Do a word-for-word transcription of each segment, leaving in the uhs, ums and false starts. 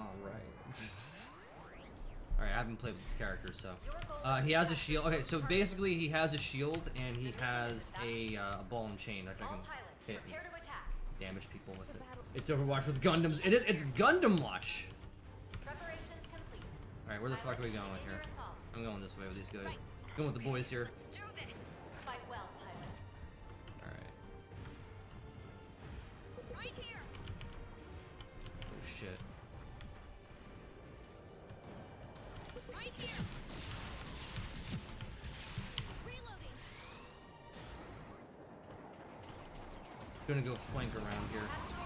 Alright. Alright, I haven't played with this character, so... Uh, he has a shield. Okay, so basically he has a shield, and he has a, uh, a ball and chain that I can hit and damage people with it. It's Overwatch with Gundams. It is, it's Gundam Watch! Alright, where the fuck are we going here? I'm going this way with these guys. Going with the boys here. Alright. Oh shit. Right here. Reloading. Gonna go flank around here.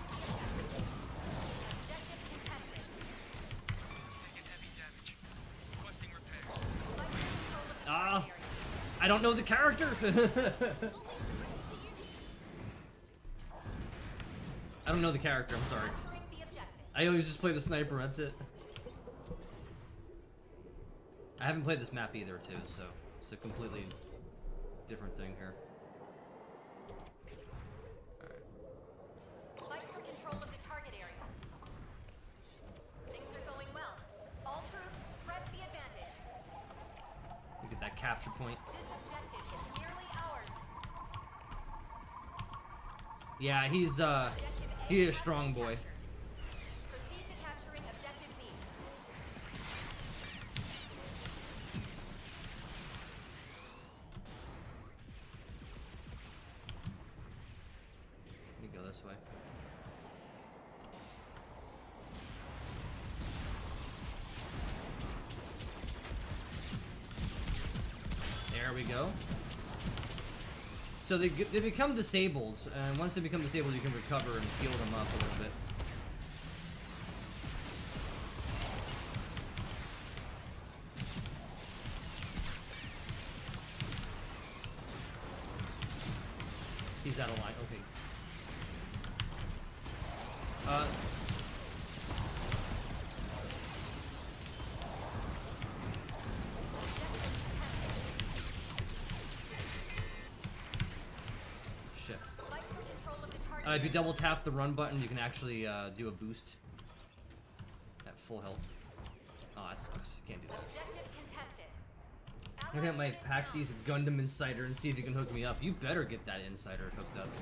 Objective contested. Taking heavy damage. Requesting repairs. Ah! I don't know the character! I don't know the character, I'm sorry. I always just play the sniper, that's it. I haven't played this map either, too, so it's a completely different thing here. Alright. Fight for control of the target area. Things are going well. All troops, press the advantage. Look at that capture point. This objective is nearly ours. Yeah, he's, uh, he's a strong boy. Proceed to capturing objective B. Let me go this way. There we go. So they, they become disabled, and once they become disabled, you can recover and heal them up a little bit. He's out of line. Okay. Uh. Shit. Uh, if you double tap the run button, you can actually uh, do a boost at full health. Oh, that sucks. Can't do that. Objective contested. Look at my Paxi's Gundam Insider and see if you can hook me up. You better get that Insider hooked up.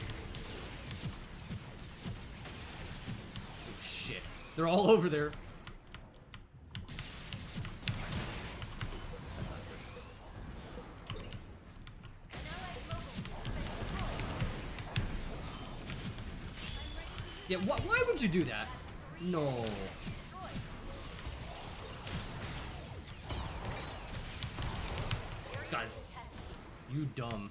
Oh, shit. They're all over there. That's not good. Yeah, wh why would you do that? No. God, you dumb.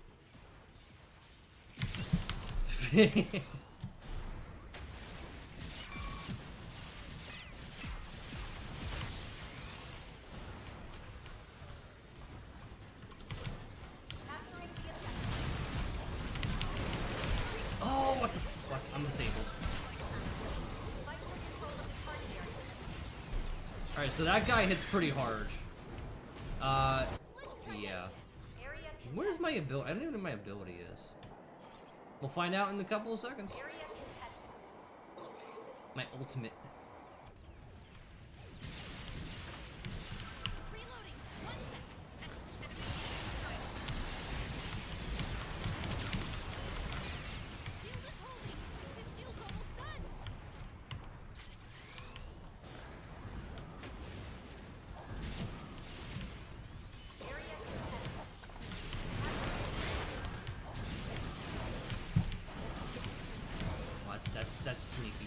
Oh, what the fuck? I'm disabled. Alright, so that guy hits pretty hard. Uh, yeah. Where's my ability? I don't even know what my ability is. We'll find out in a couple of seconds. My ultimate. Reloading. One sec. Shield is holding. The shield's almost done. Area contested. Well, that's that's that's sneaky.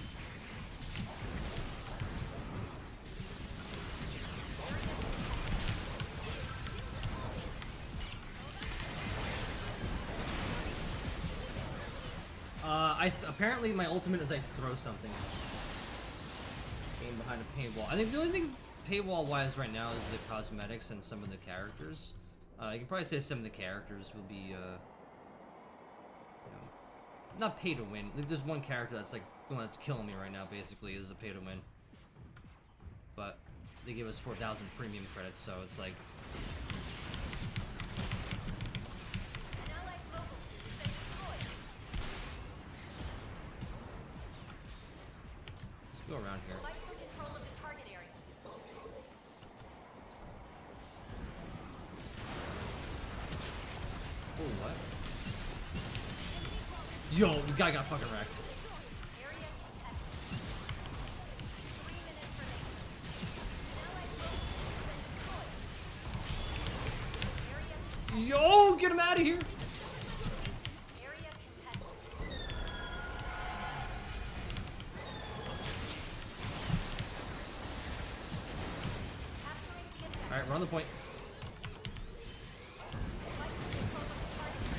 Uh, I th apparently my ultimate is I throw something. Aim behind a paintwall. I think the only thing paywall-wise right now is the cosmetics and some of the characters. Uh, you can probably say some of the characters will be, uh, you know, not pay to win. There's one character that's like the one that's killing me right now. Basically, is a pay to win. But they give us four thousand premium credits, so it's like. Go go around here. Fight for control of the target area. Oh, what? Yo, the guy got fucking wrecked. Area contested. Three minutes remaining. An allied foe has been destroyed. Area Yo, get him out of here. area contested. Capturing the objective. All right, we're on the point. Fight for control of the target area.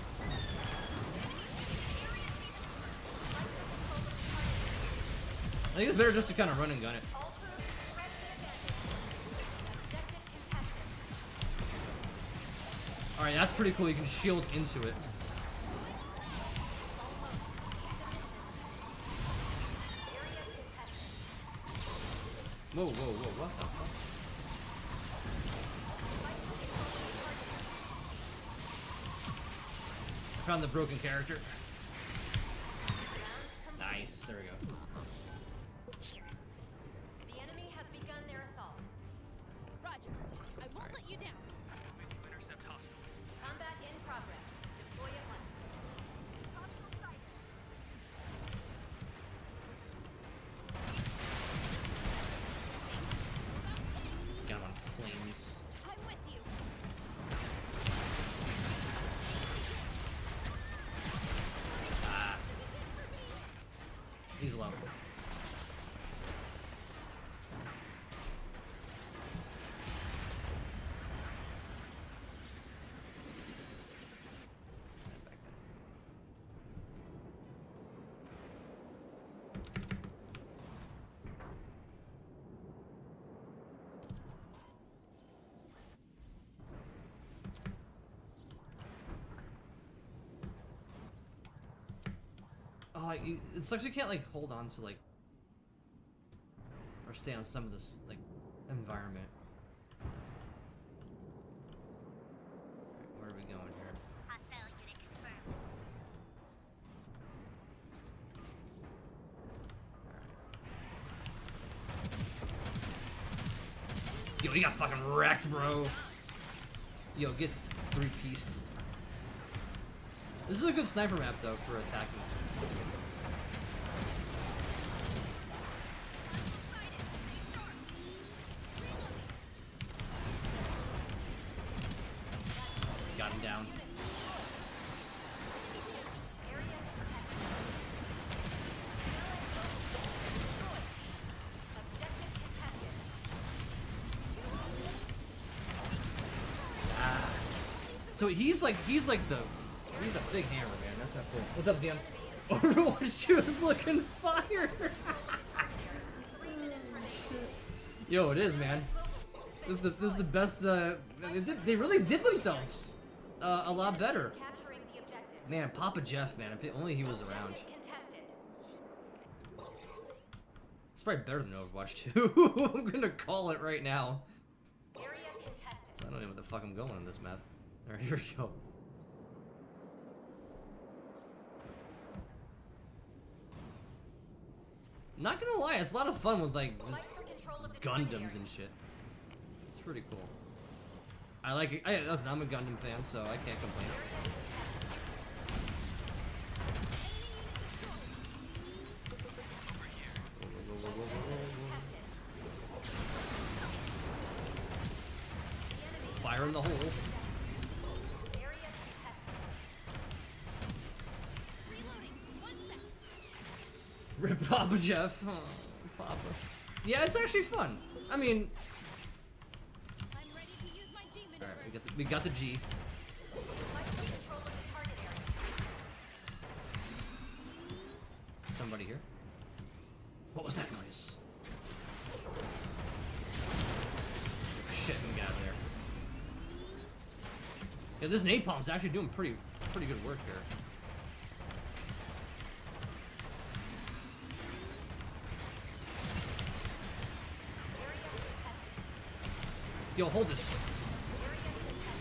Fight for control of the target area. I think it's better just to kind of run and gun it. All troops, press the advantage. Objective contested. All right, that's pretty cool. You can shield into it. Almost. Area contested. Whoa, whoa, whoa, what the fuck? Fight for control of the target area. I found the broken character. Round complete. Nice, there we go. The enemy has begun their assault. Roger. I won't let you down. Moving to intercept hostiles. Combat in progress. Deploy at once. Hostile sight. Got him on flames. I'm with you. Ah. He's low. Oh, you, it sucks you can't like hold on to like or stay on some of this like environment. Alright, where are we going here? Hostile unit confirmed. Yo, he got fucking wrecked, bro. Yo, get three-pieced. This is a good sniper map though for attacking. Got him down. Area contested. Objective contested. Ah. So he's like he's like the he's a big hammer, man. That's not cool. What's up, Zion? Overwatch two is looking fire. Three minutes remaining. Yo, it is, man. This is the this is the best. Uh, they, did, they really did themselves uh, a lot better. Capturing the objective. Man, Papa Jeff, man. If only he was around. Objective contested. It's probably better than Overwatch two. I'm gonna call it right now. Area contested. I don't know what the fuck I'm going on this map. Alright, here we go. Not gonna lie, it's a lot of fun with like just Fight for control of the target area. Gundams and shit. It's pretty cool. I like it. I, listen, I'm a Gundam fan, so I can't complain. Fire in the hole. Area contested. Reloading. One sec. Rip Papa Jeff. Oh, Papa. Yeah, it's actually fun. I mean, I'm ready to use my G maneuver. alright, we got the, we got the G. Fight for control of the target area. Somebody here. What was that noise? Shit, let me get out of there. Yeah, this napalm's actually doing pretty, pretty good work here. Area contested. Yo, hold this. Area contested.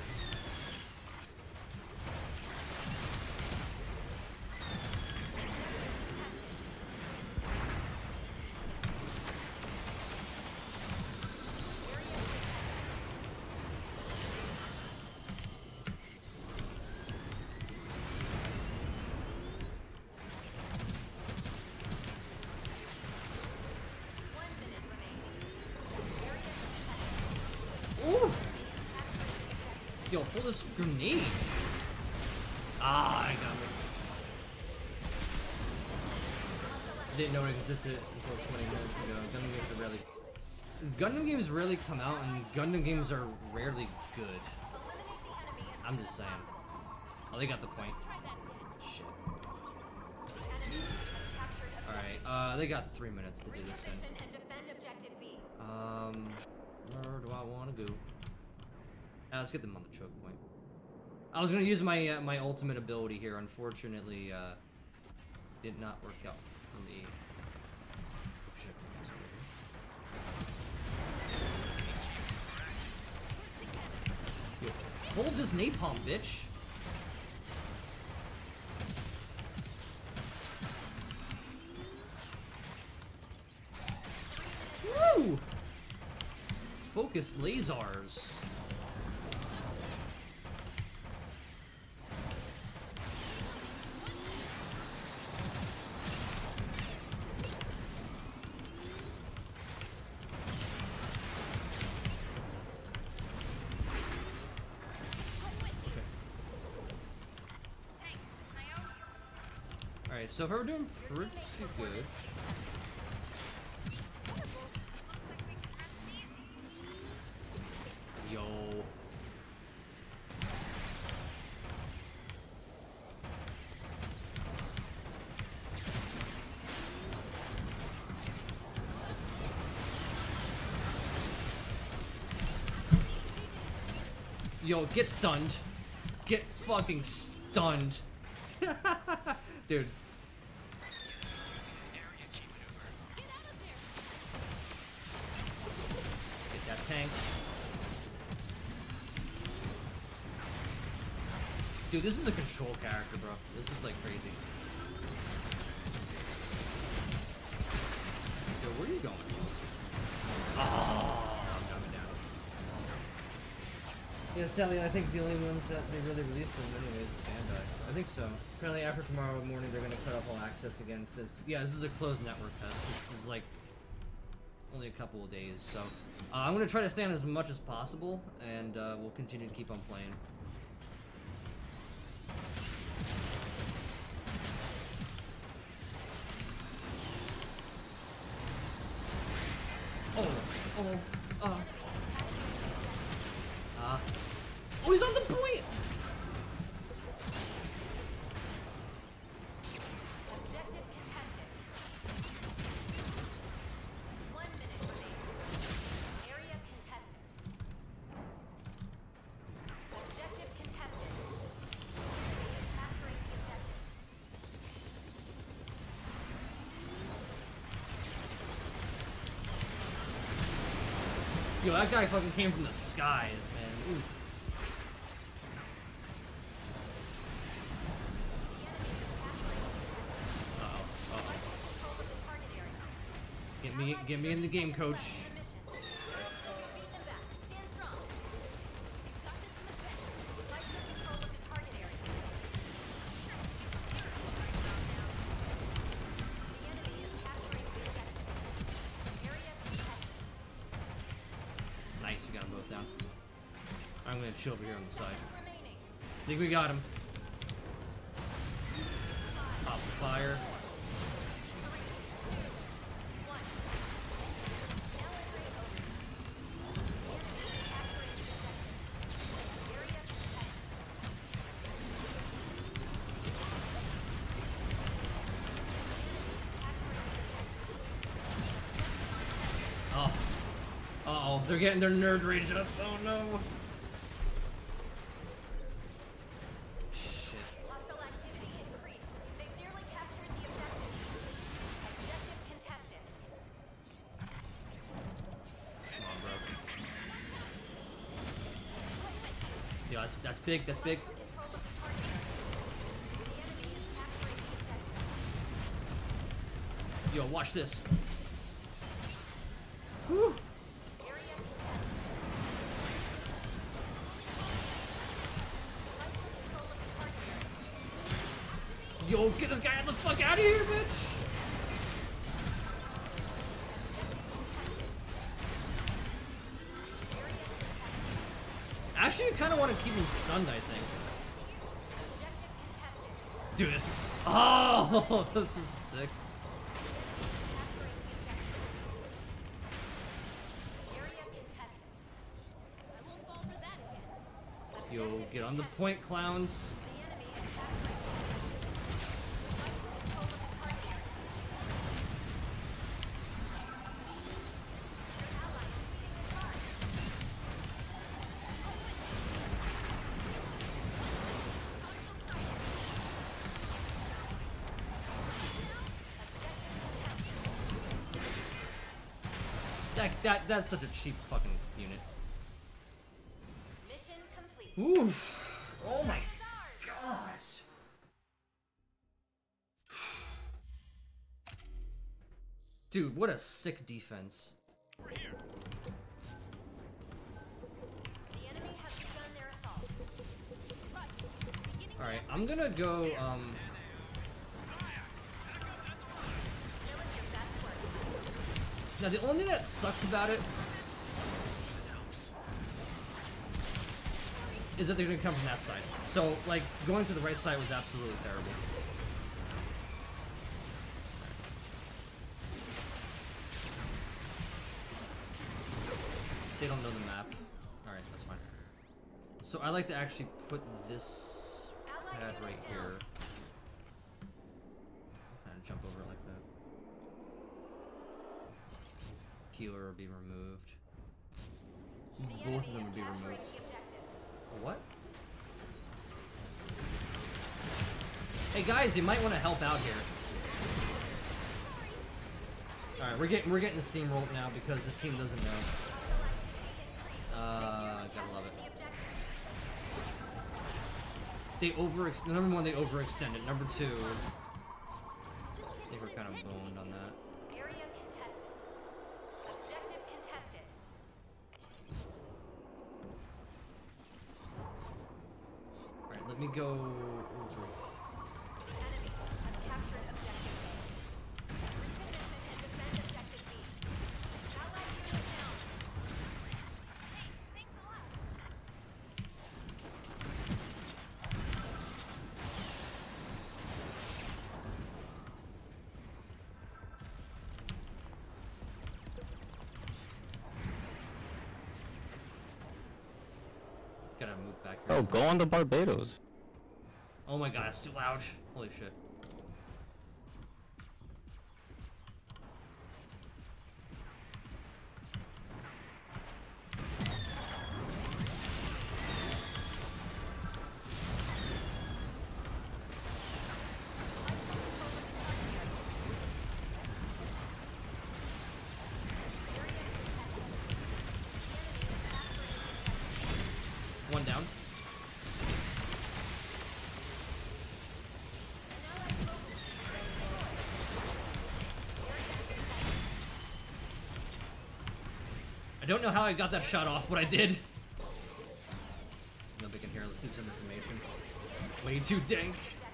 Yo, pull this grenade. Ah, I got it. Didn't know it existed until twenty minutes ago. Gundam games are rarely... Gundam games rarely come out, and Gundam games are rarely good. I'm just saying. Oh, they got the point. Shit. Alright, uh, they got three minutes to do this in. Um, where do I want to go? Uh, let's get them on the choke point. I was gonna use my uh, my ultimate ability here. Unfortunately, uh, did not work out for me. Oh, shit. Yo, hold this napalm, bitch. Woo! Focused lasers. Alright, so if we're doing pretty good. Yo. Yo, get stunned. Get fucking stunned. Dude. Get that tank. Dude, this is a control character, bro. This is like crazy. Yo, where are you going? Oh, I'm coming down. Yeah, sadly, I think the only ones that they really released them anyways is Bandai. I think so. Apparently after tomorrow morning they're gonna cut off all access again since, yeah, this is a closed network test. This is like only a couple of days, so uh, I'm gonna try to stay on as much as possible, and uh, we'll continue to keep on playing. Oh, oh, uh, uh, oh, he's on the point! Objective contested. One minute remaining. Area contested. Objective contested. Enemy is capturing the objective. Yo, that guy fucking came from the skies, man. Ooh. Uh-oh, uh-oh. Control of the target area. Get me, get me in the game, coach. The mission. Beat them back. Stand strong. Got this in the bag. Fight for control of the target area. The enemy is capturing the objective. Area contested. Nice, we got them both down. I'm gonna chill over here on the side. Remaining. Think we got him. Pop the fire. One. Now entering over. The enemy is capturing the objective. Area contested. Oh. Uh-oh, they're getting their nerd rage up. Oh no. Shit. Hostile activity increased. They've nearly captured the objective. Objective contested. Come on, bro. Yeah, that's, that's big, that's big. Control of the target area. The enemy is capturing the objective. Yo, watch this. Whew. Area contested. Fight for control of the target area. Yo, get this guy the fuck out of here, bitch. Actually, I kind of want to keep him stunned, I think. Dude, this is... Oh, this is sick. Yo, get on the point, clowns. That, that, that's such a cheap fucking unit. Mission complete. Oof. Oh my gosh. Dude, what a sick defense. We're here. The enemy has begun their assault. Alright, I'm gonna go, um... Show us your best work. Now, the only thing that sucks about it is that they're gonna come from that side. So, like, going to the right side was absolutely terrible. They don't know the map. Alright, that's fine. So, I like to actually put this path right here. Kind of jump over it like that. Healer will be removed. The Both enemy of them is would be capturing removed. the objective. What? Hey guys, you might want to help out here. All right, we're getting we're getting steamrolled now because this team doesn't know. Uh, gotta love it. They over number one, they overextended. Number two, I think we're kind of boned on that. Area contested. Objective contested. All right, let me go over. Enemy has captured objective A. Reposition and defend objective B. Allied unit down. Hey, thanks a lot. Gotta move back here. Oh, go on the Barbados. Oh my god, it's too loud. Holy shit. One down. I don't know how I got that shot off, but I did. Nobody can hear. Let's do some information. Way too dank.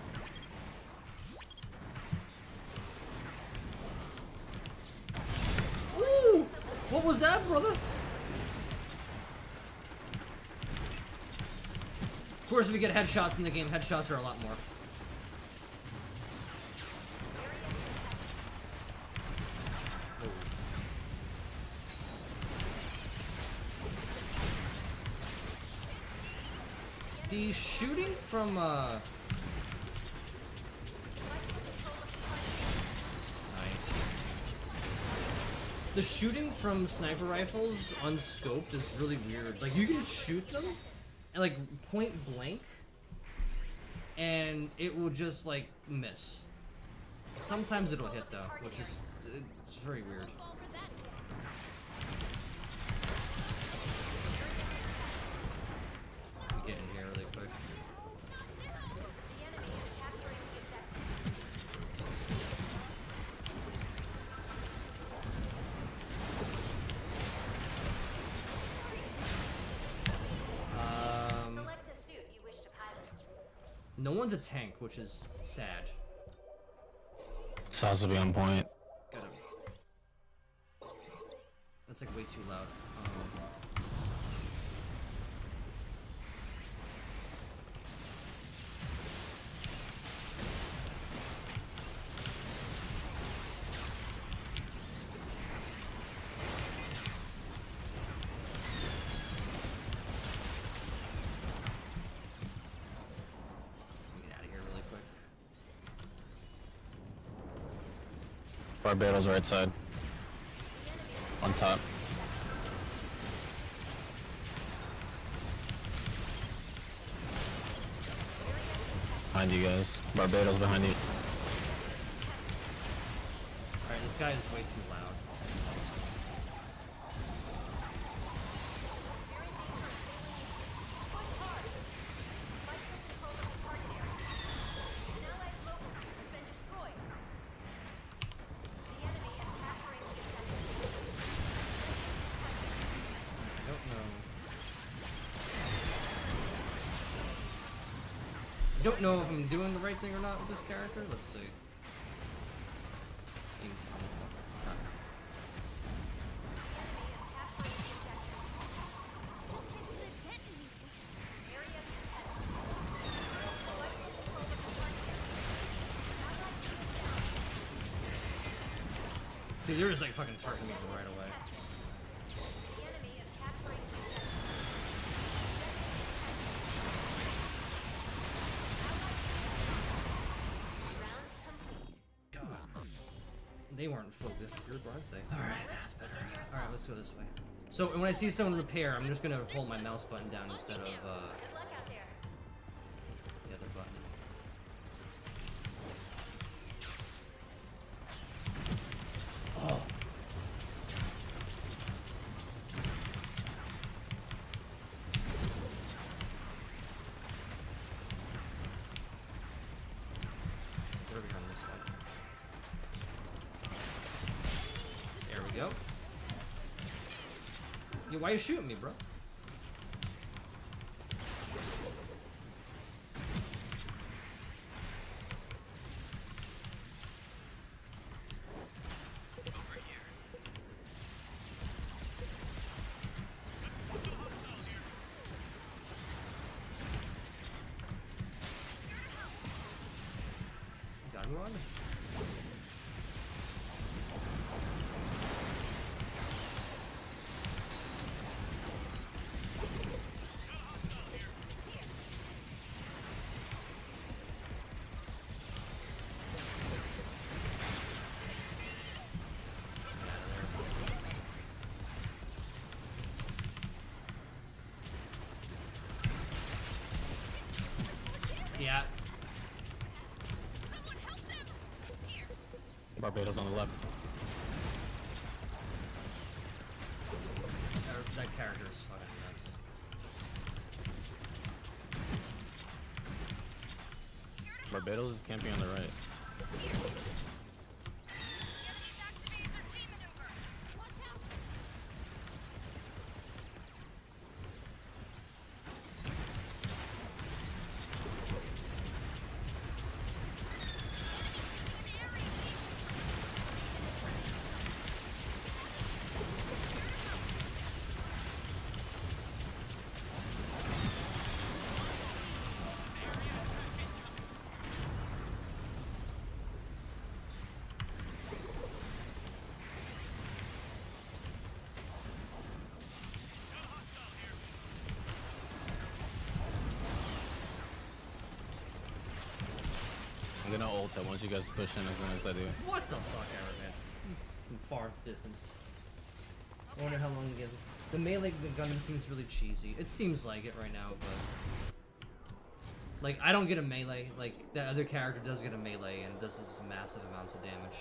Ooh! What was that, brother? Of course, if we get headshots in the game, headshots are a lot more. The shooting from, uh... Nice. The shooting from sniper rifles unscoped is really weird. Like, you can shoot them, and like, point blank, and it will just, like, miss. Sometimes it'll hit, though, which is... it's very weird. Let me get in here really quick. The enemy is capturing the objective. Um, Select the suit you wish to pilot. no one's a tank, which is sad. Sauce will be on point. Gotta. That's like way too loud. Um, Barbados right side. On top. Behind you guys. Barbados behind you. Alright, this guy is way too loud. I don't know. I don't know if I'm doing the right thing or not with this character. Let's see. Dude, they're just like fucking targeting me right away. God. They weren't focused good, weren't they? Alright, that's better. Alright, let's go this way. So when I see someone repair, I'm just gonna hold my mouse button down instead of uh, the other button. Oh. What are we on this side? There we go. Yo, why are you shooting me, bro? Got one. Yeah. Barbados on the left. That, that character is fucking nuts. Barbados is camping on the right. I'm gonna ult it once you guys push in as soon as I do. What the fuck ever, man? From far distance. I wonder how long you get. The melee Gundam seems really cheesy. It seems like it right now, but like I don't get a melee. Like that other character does get a melee and does this massive amounts of damage.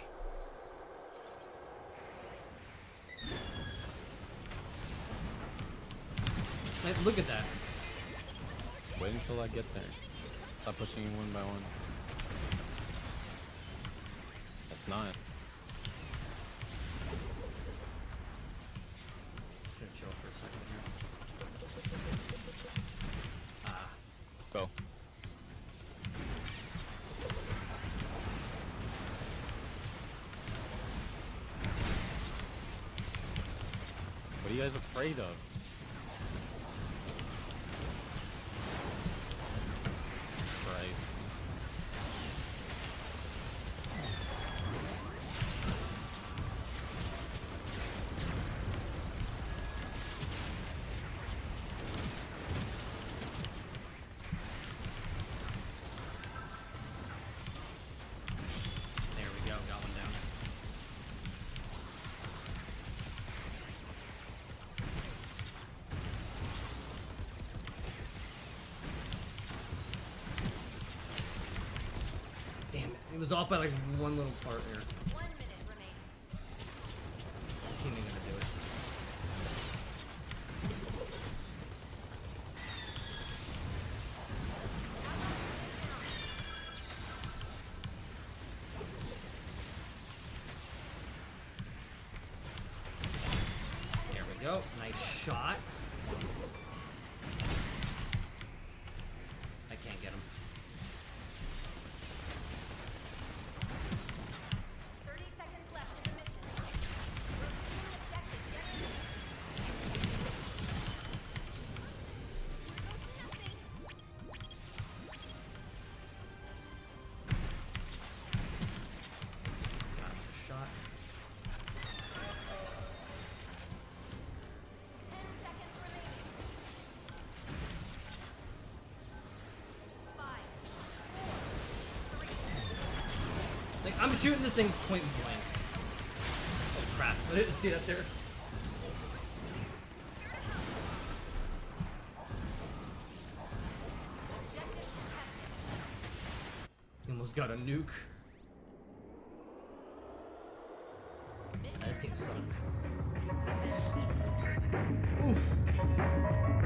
Like, look at that. Wait until I get there. Stop pushing you one by one. That's not. Just gonna chill for a second here. Ah. Go. What are you guys afraid of? Christ. There we go, got one down. was off by like one little part there. One minute remaining. This team ain't gonna do it. There we go. Nice shot. I can't get him. thirty seconds left in the mission. We're losing objective. Get it. Got him with a shot. Ten seconds remaining. Five, four, three, Like, I'm shooting this thing point blank. Oh crap, I didn't see that there. objective contested. Almost got a nuke. Mission This team sucked. complete. Oof.